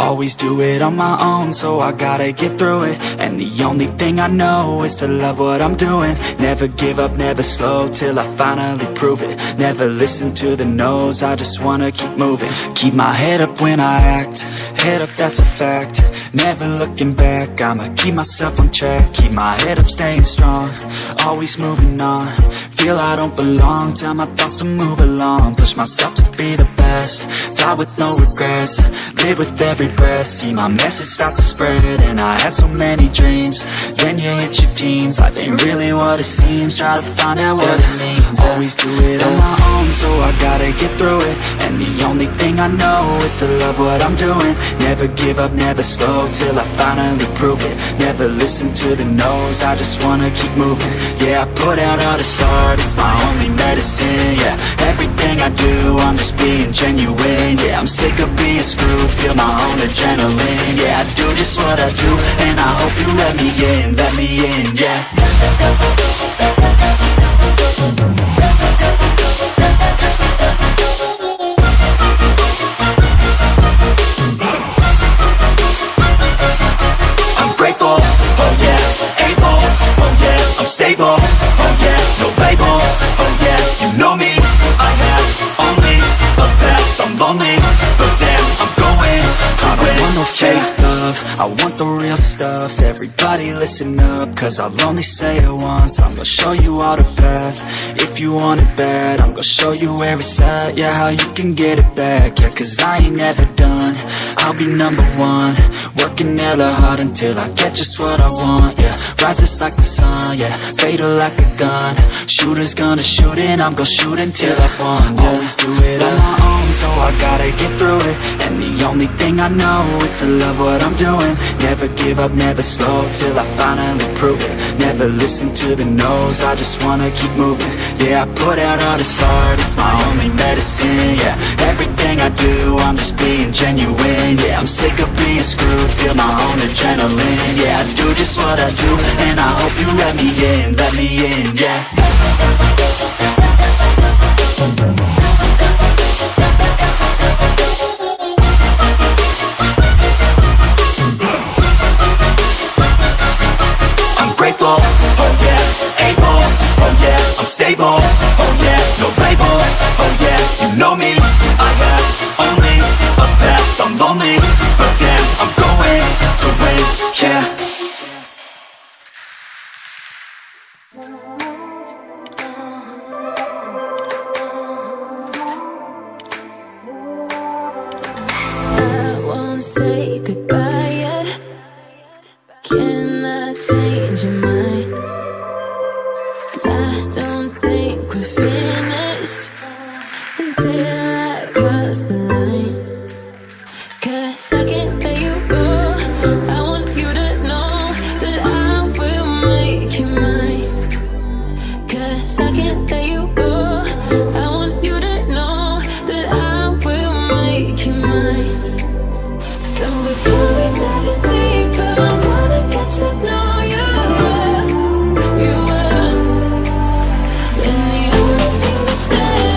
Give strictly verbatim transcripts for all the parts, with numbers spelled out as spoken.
always do it on my own, so I gotta get through it. And the only thing I know is to love what I'm doing. Never give up, never slow, till I finally prove it. Never listen to the no's, I just wanna keep moving. Keep my head up when I act, head up, that's a fact. Never looking back, I'ma keep myself on track. Keep my head up, staying strong, always moving on. Feel I don't belong, tell my thoughts to move along. Push myself to be the best, die with no regrets. Live with every breath, see my message start to spread. And I had so many dreams, then you hit your teens. Life ain't really what it seems, try to find out what it means. Always do it on my own, so I gotta get through it. And the only thing I know is to love what I'm doing. Never give up, never slow, till I finally prove it. Never listen to the no's, I just wanna keep moving. Yeah, I put out all this art, it's my only medicine. Yeah, everything I do, I'm just being genuine. Yeah, I'm sick of being screwed, feel my own adrenaline. Yeah, I do just what I do, and I hope you let me in, let me in, yeah. Grateful, oh yeah, able, oh yeah, I'm stable, oh yeah, no label, oh yeah, you know me, I have only a path, I'm lonely, but damn, I'm going to win. I don't want no fake love, I want the real stuff. Everybody listen up, cause I'll only say it once. I'm gonna show you all the path, if you want it bad. I'm gonna show you where it's at, yeah, how you can get it back. Yeah, cause I ain't never done, I'll be number one. Working hella hard until I get just what I want, yeah. Rises like the sun, yeah, fatal like a gun. Shooters gonna shoot and I'm gonna shoot until I won, yeah. Always do it on my own, so I gotta get through it. And the only thing I know is to love what I'm doing. Never give up, never slow, till I finally prove it. Never listen to the no's, I just wanna keep moving. Yeah, I put out all this art, it's my only medicine. Yeah, everything I do, I'm just being genuine. Yeah, I'm sick of being screwed, feel my own adrenaline. Yeah, I do just what I do, and I hope you let me in, let me in, yeah. I'm grateful, oh yeah, able, oh yeah, I'm stable, oh yeah, no label, oh yeah, you know me, I have only a path, I'm lonely, but damn, I'm going to win, yeah. I won't say goodbye yet. Can I change your mind? 'Cause I don't think we're finished until I cross the line. 'Cause I can't let you go. I want you to know that I will make you mine. 'Cause I can't let you go. I want you to know that I will make you mine. So before we dive in deeper, I wanna get to know you. You are, and the only thing that's there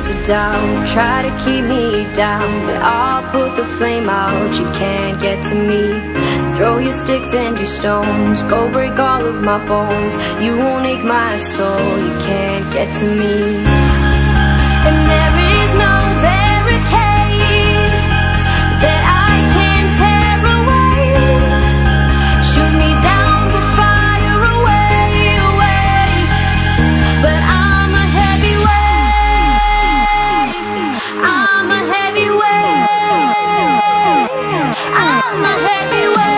begins to doubt, try to keep me down, but I'll put the flame out. You can't get to me. Throw your sticks and your stones, go break all of my bones. You won't ache my soul, you can't get to me. And there is no barricade that I can tear away. Shoot me down, but fire away, away. But I'm a heavyweight, I'm a heavyweight, I'm a heavyweight.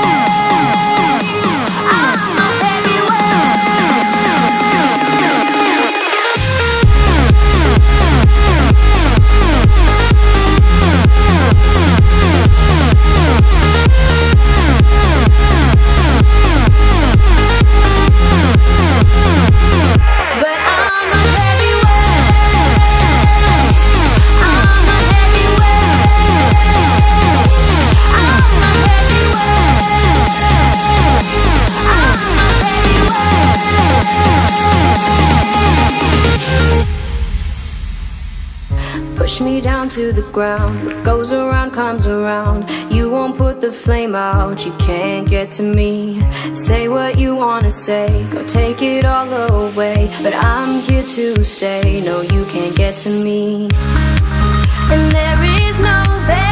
Push me down to the ground. What goes around comes around. You won't put the flame out, you can't get to me. Say what you wanna say, go take it all away, but I'm here to stay. No, you can't get to me. And there is no